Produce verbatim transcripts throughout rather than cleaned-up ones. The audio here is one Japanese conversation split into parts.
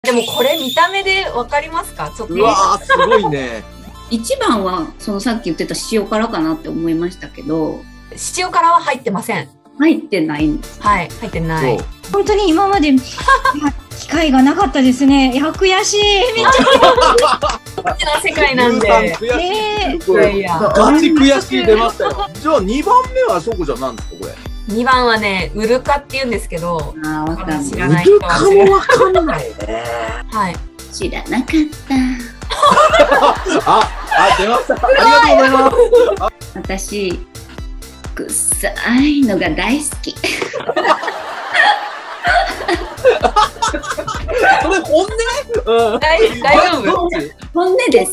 でもこれ見た目でわかりますか？ちょっと。 うわー、すごいね。 一番はそのさっき言ってた塩辛かなって思いましたけど、 塩辛は入ってません。 入ってないんです。 はい、入ってない。 本当に今まで機会がなかったですね。いや、悔しい。めっちゃこっちの世界なんで。 えー、いやガチ悔しい出ましたよ。じゃあにばんめはしょこちゃんなんですかこれ？ にばんはね、ウルカって言うんですけど、 ああ、わかんない。 知らない人は知らない。 ウルカもわかんないね。 はい。 知らなかった。 あ、あ、出ました。ありがとうございます。 私、臭いのが大好き。 それ本音？ 大丈夫？ 本音です。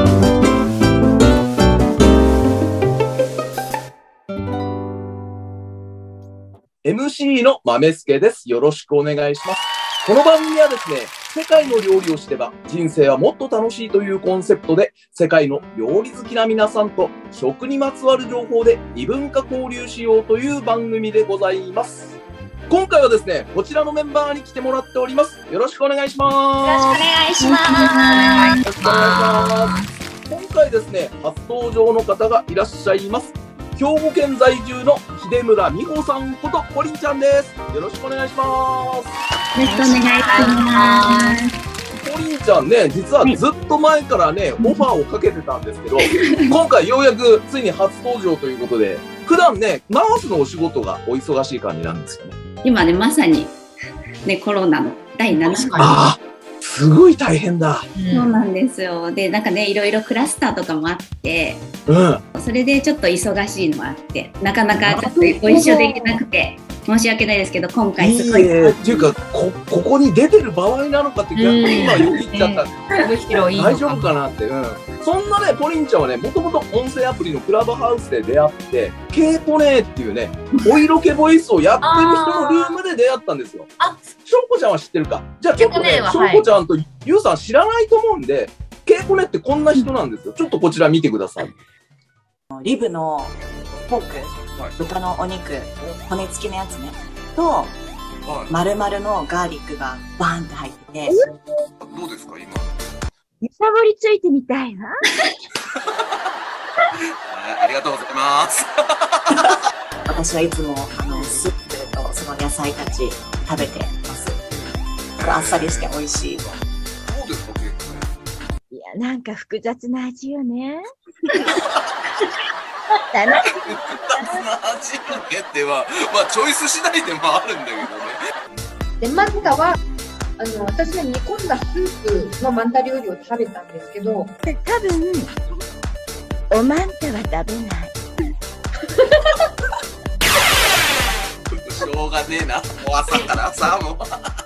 エムシー の豆助です。よろしくお願いします。この番組はですね、世界の料理を知れば人生はもっと楽しいというコンセプトで、世界の料理好きな皆さんと食にまつわる情報で異文化交流しようという番組でございます。今回はですね、こちらのメンバーに来てもらっております。よろしくお願いします。 よろしくお願いします。 よろしくお願いします。今回ですね、初登場の方がいらっしゃいます。兵庫県在住の秀村美穂さんことポリンちゃんです。よろしくお願いします。 よろしくお願いします。 ポリンちゃんね、実はずっと前からね、オファーをかけてたんですけど、今回ようやくついに初登場ということで、普段ね、ナースのお仕事がお忙しい感じなんですよね。 今ね、まさに、ね、コロナのだいななかい。 ああ、すごい大変だ。 そうなんですよ。で、なんかね、いろいろクラスターとかもあって、 うん、 それでちょっと忙しいのもあって、なかなかちょっとご一緒できなくて、申し訳ないですけど、今回すごい。 いいね。っていうか、こ、ここに出てる場合なのかって逆に今よぎっちゃった。大丈夫かなって。うん。そんなね、ポリンちゃんはね、もともと音声アプリのクラブハウスで出会って、ケーポネーっていうね、お色気ボイスをやってる人のルームで出会ったんですよ。 あ、 しょうこちゃんは知ってるか。じゃあちょっとね、しょうこちゃんとゆうさん知らないと思うんで、ケーポネってこんな人なんですよ。ちょっとこちら見てください。 リブのポーク、はい、豚のお肉、骨付きのやつね、と、はい、丸々のガーリックがバーンって入ってて。 どうですか、今。 揺さぶりついてみたいな。 ありがとうございます。 私はいつも、あの、スープとその野菜たち食べてます。あっさりして美味しい。どうですか、結構。 いや、なんか複雑な味よね。 複雑な味よねっては、まあチョイス次第でもあるんだけどね。 で、マンタは、あの、私は煮込んだスープのマンタ料理を食べたんですけど、 多分、おマンタは食べない。 しょうがねえな。もう朝からさ、もう。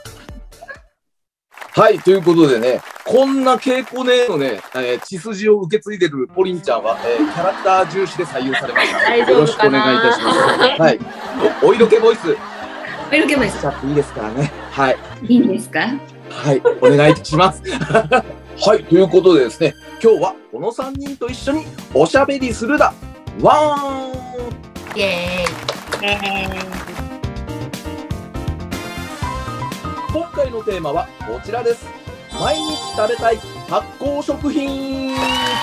はい、ということでね、こんな稽古ねのね、えー、血筋を受け継いでるポリンちゃんは、えー、キャラクター重視で採用されました。よろしくお願いいたします。はい。お色気ボイス。 お色気ボイス。 しちゃっていいですからね。はい。 いいんですか？ はい、お願いします。はい、ということでですね、今日はこのさんにんと一緒におしゃべりするだ。わーん。 イエーイ。 えー今回のテーマはこちらです。毎日食べたい発酵食品。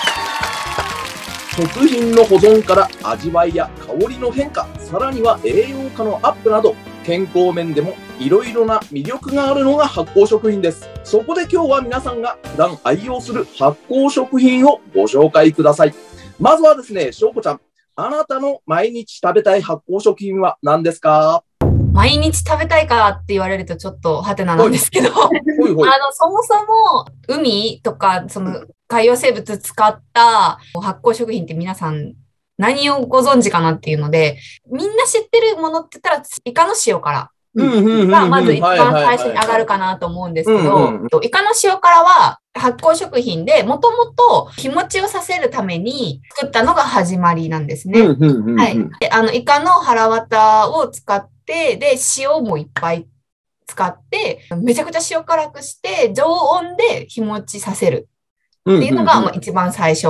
食品の保存から味わいや香りの変化、さらには栄養価のアップなど、健康面でもいろいろな魅力があるのが発酵食品です。そこで今日は皆さんが普段愛用する発酵食品をご紹介ください。まずはですね、しょうこちゃん、あなたの毎日食べたい発酵食品は何ですか？ 毎日食べたいかって言われるとちょっとハテナなんですけど、 ほいほいあの、そもそも海とか、その海洋生物使った発酵食品って皆さん何をご存知かなっていうので、みんな知ってるものって言ったらイカの塩辛がまず一番最初に上がるかなと思うんですけど、イカの塩辛は発酵食品でもともと日持ちをさせるために作ったのが始まりなんですね。はい。で、あの、イカの腹綿を使ってで、塩もいっぱい使って、めちゃくちゃ塩辛くして、常温で日持ちさせるっていうのが、まあ、一番最初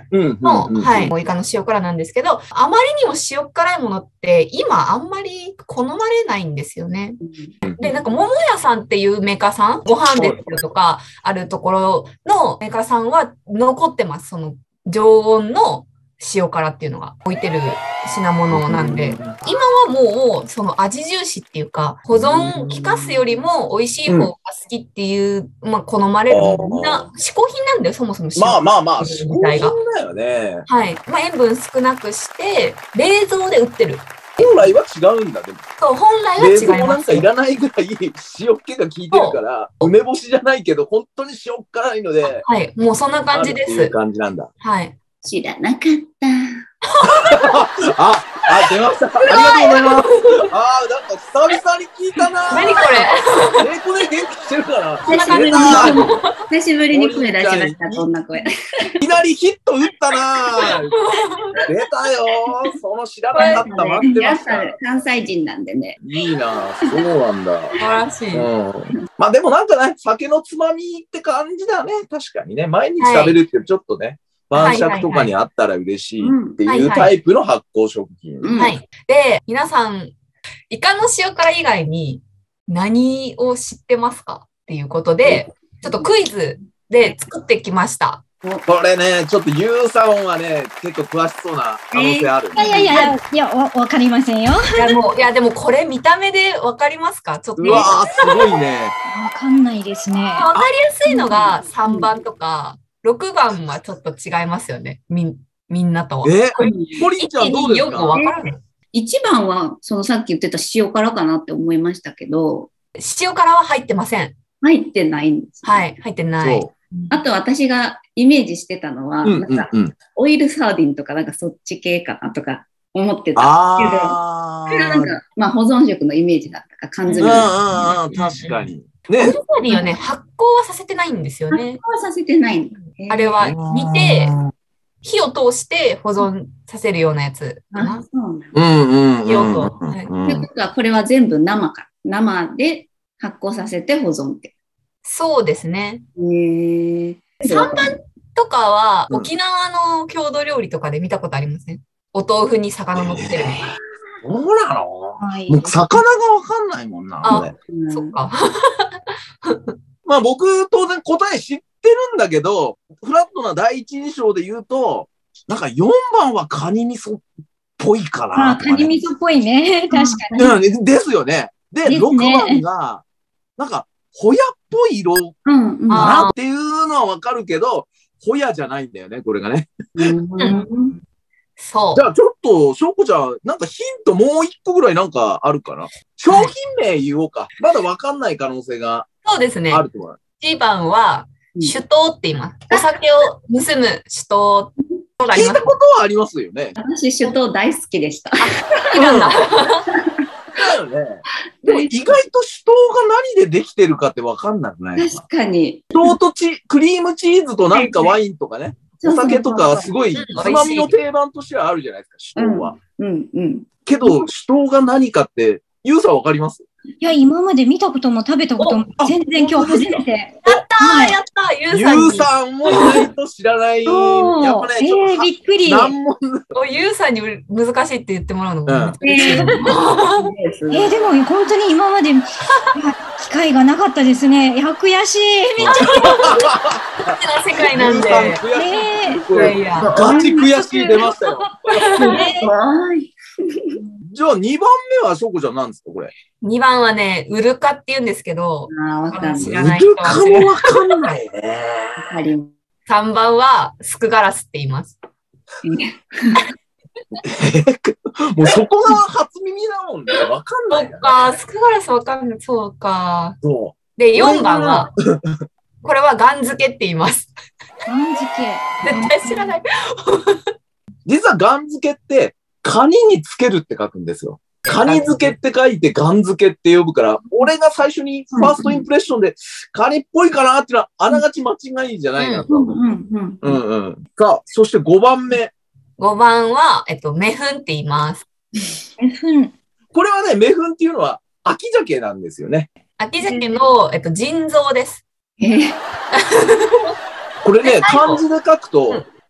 の、はい、イカの塩辛なんですけど、あまりにも塩辛いものって今あんまり好まれないんですよね。で、なんか桃屋さんっていうメーカーさん、ご飯ですとかあるところのメーカーさんは残ってます。その常温の塩辛っていうのが置いてる品物なんで、今はもうその味重視っていうか、保存効かすよりも美味しい方が好きっていう、うん、まあ好まれる、みんな嗜好品なんだよ、そもそも塩まあまあまあ、 自体が。 だよね。 はい。まあ塩分少なくして、冷蔵で売ってる。 本来は違うんだ、でも。 そう、本来は違います。 冷蔵なんかいらないぐらい塩気が効いてるから、梅干しじゃないけど、本当に塩辛いので。 はい、もうそんな感じです。 そういう感じなんだ。 はい。 知らなかった。 あ、あ、出ました。ありがとうございます。あー、なんか久々に聞いたな。 何これ。 え、これ元気してるかな。 久しぶりに、久しぶりに声出しました、こんな声。 いきなりヒット打ったな。出たよ。その知らなかった。待ってました。 関西人なんでね。 いいな。そうなんだ。 素晴らしい。 うん、まあでもなんかね、酒のつまみって感じだね。確かにね。毎日食べるってちょっとね。晩酌とかにあったら嬉しいっていうタイプの発酵食品。 はい。で、皆さん、イカの塩辛以外に何を知ってますかっていうことで、ちょっとクイズで作ってきました。 これね、ちょっとユーさんはね、結構詳しそうな可能性ある。 いやいやいや、いや、わ、わかりませんよ。 いや、もう、いや、でもこれ見た目でわかりますか？ちょっと。 うわー、すごいね。 わかんないですね。 わかりやすいのがさんばんとか、ろくばんはちょっと違いますよね。みん、みんなとは。 え、ポリンちゃんどうですか？ わからない。 いちばんは、そのさっき言ってた塩辛かなって思いましたけど。 塩辛は入ってません。 入ってないんです、 ね。はい、入ってない。 あと私がイメージしてたのは、うんうんうん、なんかオイルサーディンとかなんかそっち系かなとか思ってたけど、それがなんか、まあ保存食のイメージだったか、缶詰。 ああ、確かに。 ね、オイルサーディンはね、発酵はさせてないんですよね。 発酵はさせてないんだ。 あれは煮て、火を通して保存させるようなやつかな。 あ、そうなんだ。うんうんうん。 ということは、これは全部生か。生で発酵させて保存って。 そうですね。 へー。 さんばんとかは、沖縄の郷土料理とかで見たことありません？お豆腐に魚乗ってる。 そうなの？はい、もう魚がわかんないもんな。 あ、そっか。 まあ僕当然答え知ってるんだけど、フラットな第一印象で言うと、なんかよんばんはカニ味噌っぽいかな、 ね。あ、カニ味噌っぽいね。確かに。うん、ですよね。で、ね、ろくばんが、なんか、ホヤっぽい色かなっていうのはわかるけど、ホヤじゃないんだよね、これがね。 うんそう。 じゃあちょっと、しょうこちゃん、なんかヒントもう一個ぐらいなんかあるかな？商品名言おうか。はい、まだわかんない可能性がそうですね。 あると思う。 いちばんは、酒盗って言います。お酒を盗む酒盗。 聞いたことはありますよね。 私、酒盗大好きでした。 好きなんだ。 だよね。でも意外と酒盗が何でできてるかってわかんなくない？ 確かに。 酒盗とチクリームチーズとなんかワインとかね。お酒とかすごいつまみの定番としてはあるじゃないですか、酒盗は。 うんうん。 けど、酒盗が何かって、ユウさんわかります？ いや、今まで見たことも食べたことも全然今日初めて。 やったーやったーユウさんユウさんも意外と知らない。やっぱね、ちょっと、 びっくり。 難問。 ユウさんに難しいって言ってもらうのも難しい。 えー、でも本当に今まで機会がなかったですね。いや、悔しい。めっちゃ世界なんで。 えー、ガチ悔しい出ましたよ。じゃあにばんめはしょうこちゃんなんですかこれ？ にばんはね、ウルカって言うんですけど、 あわかんない。 知らない人は知らない。ウルカもわかんないね。 さんばんはスクガラスって言います。 もうそこが初耳だもんね。わかんない、ね。 そっか、スクガラスわかんない。そうか。 そう。 で、よんばんは、これはガン漬けって言います。 ガン漬け絶対知らない。 実はガン漬けって、カニにつけるって書くんですよ。カニ漬けって書いてガン漬けって呼ぶから、俺が最初にファーストインプレッションでカニっぽいかなっていうのはあながち間違いじゃないなと。うんうんうん。さあ、そしてごばんめ。 ごばんは、えっと、メフンって言います。 メフン。 これはね、メフンっていうのは秋鮭なんですよね。 秋鮭の、えっと、腎臓です。 えー、 これね、漢字で書くと、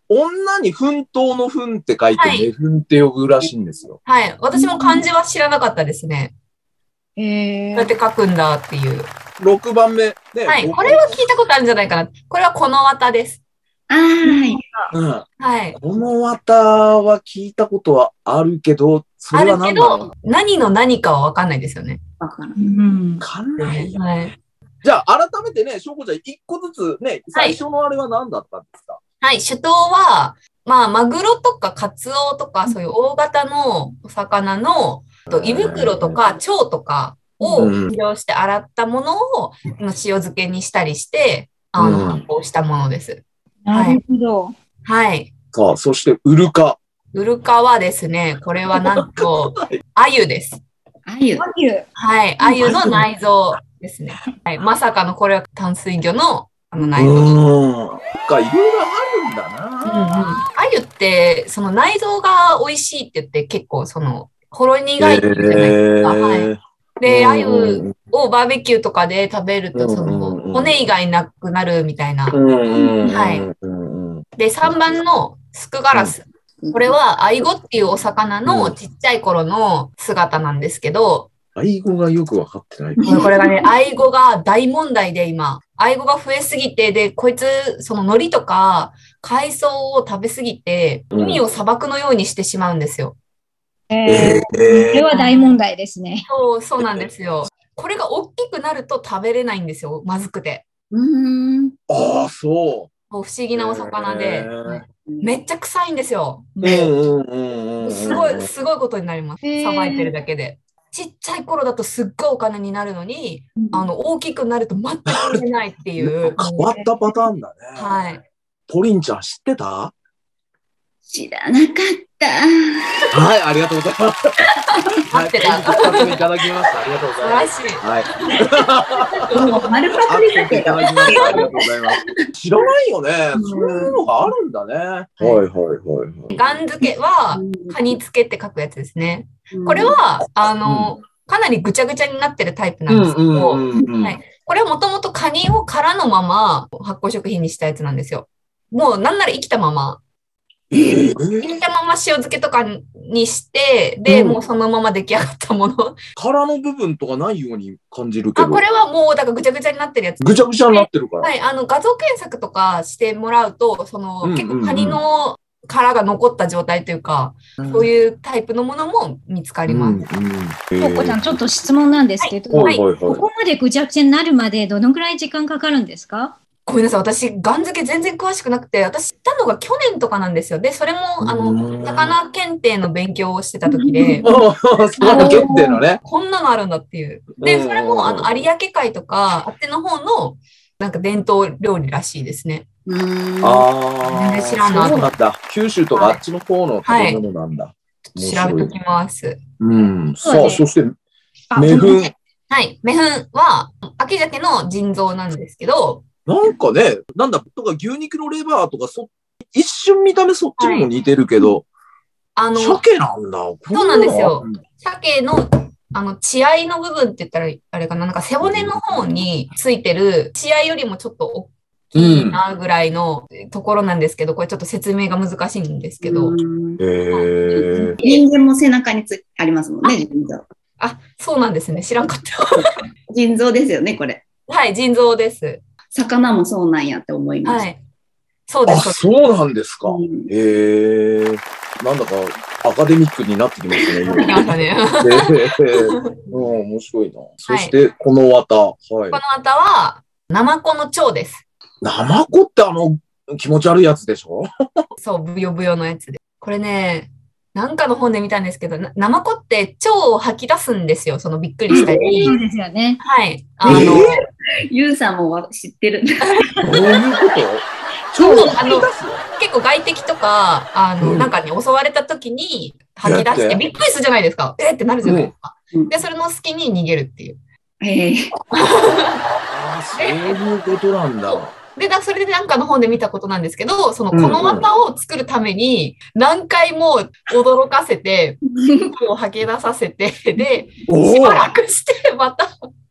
女に奮闘の奮って書いて、 はいメフンって呼ぶらしいんですよ。 はい。私も漢字は知らなかったですね。 えどうやって書くんだっていう。 ろくばんめ。ね、 はい。 僕これは聞いたことあるんじゃないかな。これはこの綿です。 ああ、はい。 うん。 はい。 この綿は聞いたことはあるけど、それはあるけ何だろうど、何の何かはわかんないですよね。 わからん。 うんわ。かんないよ。 はい。 じゃあ、改めてね、しょうこちゃん、一個ずつね、最初のあれは何だったんですか？ はい。酒盗は、まあ、マグロとかカツオとか、そういう大型のお魚の、あと胃袋とか腸とかをうん使用して洗ったものをあの塩漬けにしたりして、あの、 うん発酵したものです。 なるほど。 はい。 さあ、そして、ウルカ。 ウルカはですね、これはなんと、鮎です。 あゆ。 和牛。 はい。鮎の内臓ですね。はい。まさかのこれは淡水魚のあの内臓。うんうん。か、いろいろあるんだな。 うん。鮎って、その内臓が美味しいって言って結構その、ほろ苦いって言うじゃないですか。はい。で、 うん鮎をバーベキューとかで食べると、そうんうんの、 うん骨以外なくなるみたいな。 うんうんうんはいうんうんで、さんばんのスクガラス。これはアイゴっていうお魚のちっちゃい頃の姿なんですけど、 アイゴがよくわかってない。 これがね、アイゴが大問題で今、アイゴが増えすぎて、で、こいつ、その海苔とか海藻を食べすぎて、 うん海を砂漠のようにしてしまうんですよ。 ええー、これは大問題ですね。 そう、そうなんですよ。これが大きくなると食べれないんですよ。まずくて。 うーん。 ああ、そもう不思議なお魚で、 へーめっちゃ臭いんですよ。 う。うんうんうんうん。 すごい、すごいことになります。 へーさばいてるだけで。ちっちゃい頃だとすっごいお金になるのに、あの、大きくなると全く売れないっていう。 変わったパターンだね。 はい。 ポリンちゃん知ってた？ 知らなかった。 はい、ありがとうございます。 合ってた。 はい、本日二つ目いただきました。ありがとうご素ざいます。 晴らしい。 はい。 もう丸パあクリだけど。 いただきました。ありがとうございます。知らないよね。そういうのがあるんだね。はいはいはいはい。 ガン漬けは、カニ漬けって書くやつですね。これは、 は、あの、かなりぐちゃぐちゃになってるタイプなんですけど、はい。これはもともとカニを殻のまま発酵食品にしたやつなんですよ。もうなんなら生きたまま。 えー生きたまま塩漬けとかにして、で、 うんもうそのまま出来上がったもの。 殻の部分とかないように感じるけあ、 ど。 これはもう、だからぐちゃぐちゃになってるやつ。 ぐちゃぐちゃになってるから。 はい、あの、画像検索とかしてもらうと、その、 うんうんうん結構カニの殻が残った状態というか、そういうタイプのものも見つかります。 うんココちゃん、ちょっと質問なんですけど、 はいはいはい。 ここまでぐちゃぐちゃになるまでどのくらい時間かかるんですか？ ごめんなさい、私、ガン漬け全然詳しくなくて、私知ったのが去年とかなんですよ。で、それも、あうんの、魚検定の勉強をしてた時で、 ああ、そう決定のね。 こんなのあるんだっていう。で、それも、あの、有明海とか、あっちの方の、なんか伝統料理らしいですね。 うーん。 ああ、 全然知らんなそうなんだ。九州とかあっちの方の食べ物なんだ。 調べときます。 うん。さあ、 そうねそして、 あメフン。 はい。メフンは、秋鮭の腎臓なんですけど、 なんかね、なんだ、とか牛肉のレバーとか、そ、一瞬見た目そっちにも似てるけど、 あの、 鮭なんだ。 そうなんですよ。鮭の、あの、血合いの部分って言ったら、あれかな、なんか背骨の方についてる血合いよりもちょっと大きいなぐらいのところなんですけど、これちょっと説明が難しいんですけど。 へえ。 人間も背中につありますもんね、腎臓。 あ、そうなんですね。知らんかった。 腎臓ですよね、これ。 はい、腎臓です。 魚もそうなんやって思いました。 はい。そうであ、 す。 そうなんですか。 うんへえ。なんだかアカデミックになってきましたね。今来ましたね。 へえ。うん、面白いな。そして、この綿。はいこ。の綿は、ナマコの腸です。 ナマコってあの、気持ち悪いやつでしょ？ そう、ブヨブヨのやつで。これね、なんかの本で見たんですけど、なナマコって腸を吐き出すんですよ。そのびっくりしたり。 そうですよね。 はい。あの、 えーゆうさんもわ知ってる。 どういうこと？ そう超あの結構外敵とか、あの、 うんなんかに襲われた時に吐き出しやっててびっくりするじゃないですか。えーってなるじゃないですか。 うんで、それの隙に逃げるっていう。 ええああ、そういうことなんだ。 で、だそれでなんかの本で見たことなんですけど、その、こうんうんの綿を作るために、何回も驚かせて、服を吐き出させて、で、 おお。 しばらくして、また、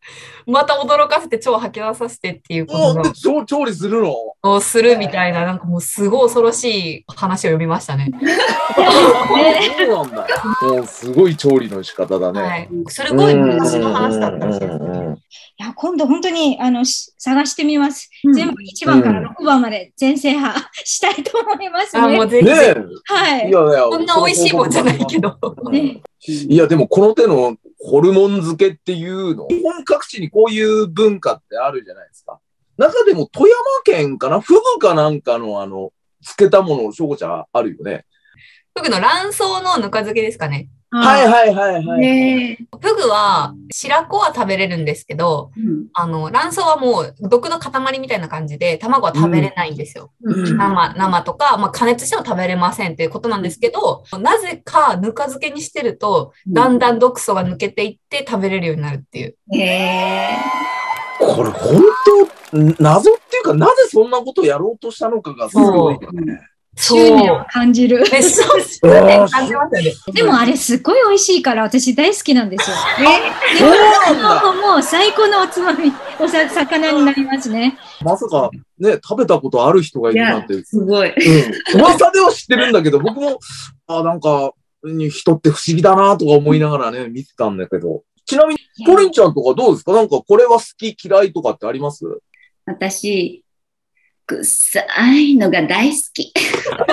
また驚かせて腸吐き出させてっていうこと調調理するのをするみたいな、なんかもうすごい恐ろしい話を読みましたね。 そうなんだ。もうすごい調理の仕方だね。 はい。すごい昔の話だったんですよ。 いや、今度本当にあの探してみます。うん、全部いちばんからろくばんまで全制覇したいと思いますね。 あ、もうぜひ。 はい。 いやいや、 こんな美味しいもんじゃないけど。 ね、 いや、でもこの手のホルモン漬けっていうの、日本各地にこういう文化ってあるじゃないですか。中でも富山県かな、フグかなんかのあの、漬けたものをしょうこちゃんあるよね。 フグの卵巣のぬか漬けですかね。 はいはいはいはい。 ね、フグは白子は食べれるんですけど、うん、あの卵巣はもう毒の塊みたいな感じで卵は食べれないんですよ。うん、生, 生とか、まあ、加熱しても食べれませんということなんですけど、なぜかぬか漬けにしてるとだんだん毒素が抜けていって食べれるようになるっていう。 へー、これ本当謎っていうか、なぜそんなことをやろうとしたのかがすごいよね。 執念を感じる。 え、そう執念を感じますよね。 でもあれすっごい美味しいから私大好きなんですよ。 え、そうなんだ。 もう最高のおつまみ、おさ魚になりますね。 まさかね、食べたことある人がいるなんて。 すごい。 うん。噂では知ってるんだけど、僕も、あ、なんか、人って不思議だなとか思いながらね、見てたんだけど。ちなみに、コリンちゃんとかどうですか？なんかこれは好き嫌いとかってあります？ 私、臭いのが大好き。それ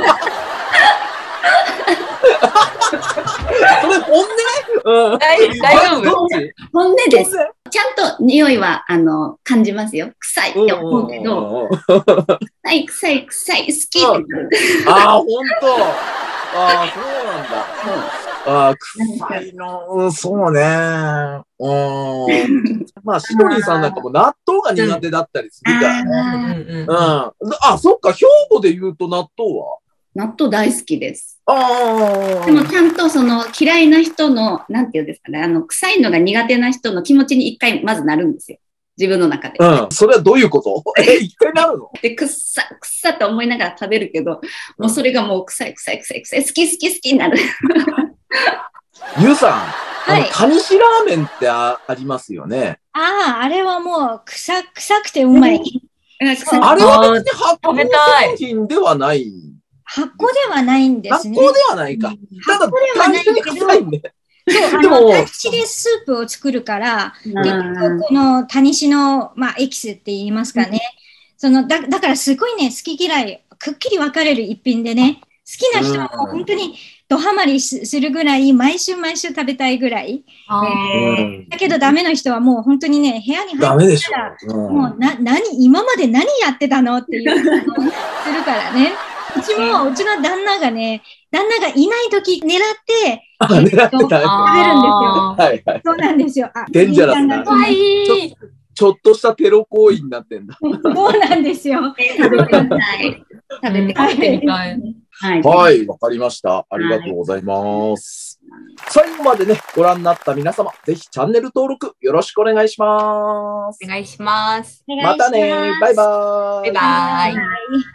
本音？ うん、大丈夫？ 本音です。ちゃんと匂いはあの感じますよ。臭いって思うけど、臭い臭い臭い好きってなる。 ああ、本当。ああ、そうなんだ。ああ、臭いの、うん、そうね。うん。まあ、しのりんさんなんかも納豆が苦手だったりするからね。うん。うん。あ、そっか、兵庫で言うと納豆は？ 納豆大好きです。 ああ。 でもちゃんとその嫌いな人の、なんていうんですかね、あの、臭いのが苦手な人の気持ちに一回まずなるんですよ。自分の中で。 うん。それはどういうこと？え、一回なるの？ で、くっさ、くっさと思いながら食べるけど、もうそれがもう臭い臭い臭い臭い、好き好き好きになる。 ゆうさん、はい、あの、タニシラーメンってあ、ありますよね。 ああ、あれはもう、臭、臭くてうまい。 あれは別に発酵商品ではない。 発酵ではないんですね。 発酵ではないか。ただ、単純に臭いんで。 そう、あの、タニシでスープを作るから、結局このタニシの、まあ、エキスって言いますかね。うん、その、だ、だからすごいね、好き嫌い、くっきり分かれる一品でね、好きな人はもう本当にドハマりするぐらい、毎週毎週食べたいぐらい。えー、だけどダメな人はもう本当にね、部屋に入ってたら、もうな、何、今まで何やってたのっていうのをするからね。うちも、うちの旦那がね、旦那がいないとき狙って、 あ、狙って食べるんですよ。 はいはい。そうなんですよ。あ、 デンジャラスな。 かわいい。 ちょっとしたテロ行為になってんだ。 そうなんですよ。 食べてください。食べてください。 はい、はい、わかりました。ありがとうございます。はい、最後までね、ご覧になった皆様、ぜひチャンネル登録よろしくお願いします。 お願いします。 またね、バイバーイ。 バイバーイ。